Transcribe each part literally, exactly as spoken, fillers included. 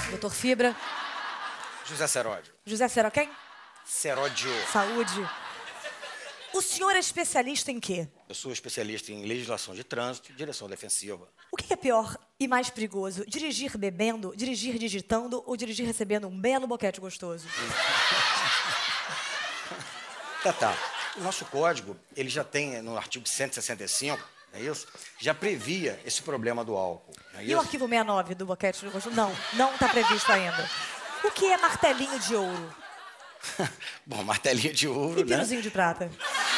Doutor Fibra. José Seródio. José Seródio quem? Seródio. Saúde. O senhor é especialista em quê? Eu sou especialista em legislação de trânsito e direção defensiva. O que é pior e mais perigoso? Dirigir bebendo, dirigir digitando ou dirigir recebendo um belo boquete gostoso? Tá, tá. O nosso código, ele já tem, no artigo cento e sessenta e cinco, não é isso? Já previa esse problema do álcool, não é isso? E o arquivo sessenta e nove do boquete gostoso? Não, não está previsto ainda. O que é martelinho de ouro? Bom, martelinho de ouro, E piruzinho né? de prata?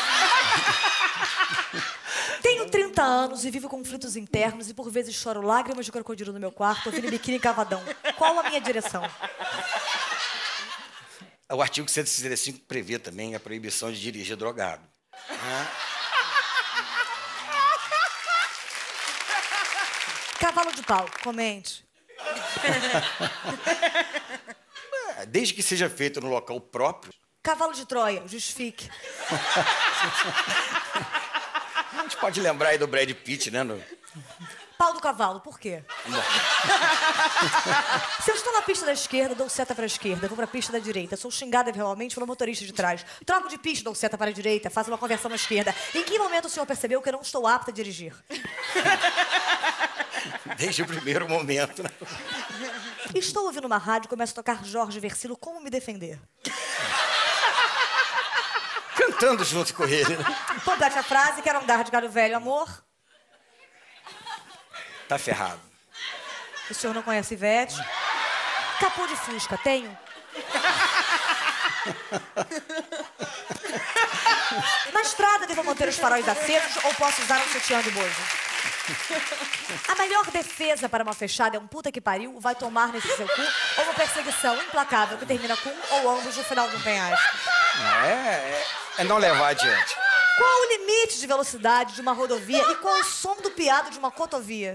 Tenho trinta anos e vivo conflitos internos e por vezes choro lágrimas de crocodilo no meu quarto, ouvindo biquíni cavadão. Qual a minha direção? O artigo cento e sessenta e cinco prevê também a proibição de dirigir drogado. Né? Cavalo de pau, comente. Desde que seja feito no local próprio. Cavalo de Troia, justifique. A gente pode lembrar aí do Brad Pitt, né? No... Pau do cavalo, por quê? Se eu estou na pista da esquerda, dou seta para a esquerda, vou para a pista da direita. Sou xingada verbalmente pelo motorista de trás. Troco de pista, dou seta para a direita, faço uma conversão à esquerda. Em que momento o senhor percebeu que eu não estou apta a dirigir? Desde o primeiro momento, né? Estou ouvindo uma rádio e começa a tocar Jorge Versilo, como me defender? Cantando junto com ele, né? Complete a frase, quero andar de galho velho, amor. Tá ferrado. O senhor não conhece Ivete? Capô de Fusca, tenho? Na estrada devo manter os faróis acesos ou posso usar um sutiã de bojo? A melhor defesa para uma fechada é um puta que pariu, vai tomar nesse seu cu, ou uma perseguição implacável que termina com um ou ambos no final de um penhasco. É, é, é não levar adiante. Qual o limite de velocidade de uma rodovia e qual o som do piado de uma cotovia?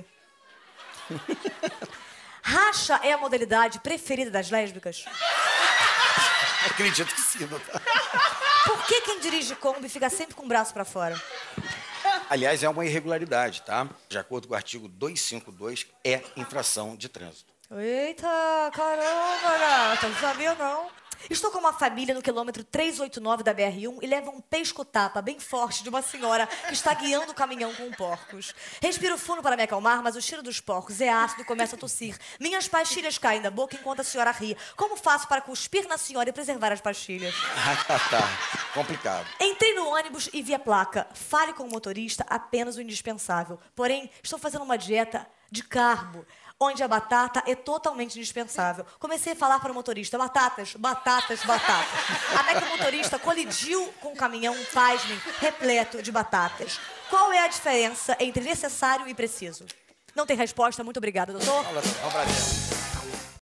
Racha é a modalidade preferida das lésbicas? Acredito que sim, doutor. Por que quem dirige Kombi fica sempre com o braço pra fora? Aliás, é uma irregularidade, tá? De acordo com o artigo duzentos e cinquenta e dois, é infração de trânsito. Eita, caramba, gata, não sabia não. Estou com uma família no quilômetro trezentos e oitenta e nove da B R um e leva um pesco-tapa bem forte de uma senhora que está guiando o caminhão com porcos. Respiro fundo para me acalmar, mas o cheiro dos porcos é ácido e começo a tossir. Minhas pastilhas caem da boca enquanto a senhora ri. Como faço para cuspir na senhora e preservar as pastilhas? Ah, tá, tá. Complicado. Entrei no ônibus e vi a placa. Fale com o motorista apenas o indispensável. Porém, estou fazendo uma dieta de carbo, onde a batata é totalmente indispensável. Comecei a falar para o motorista, batatas, batatas, batatas. Até que o motorista colidiu com o caminhão, pasmem, repleto de batatas. Qual é a diferença entre necessário e preciso? Não tem resposta, muito obrigada, doutor. Olha, é um prazer.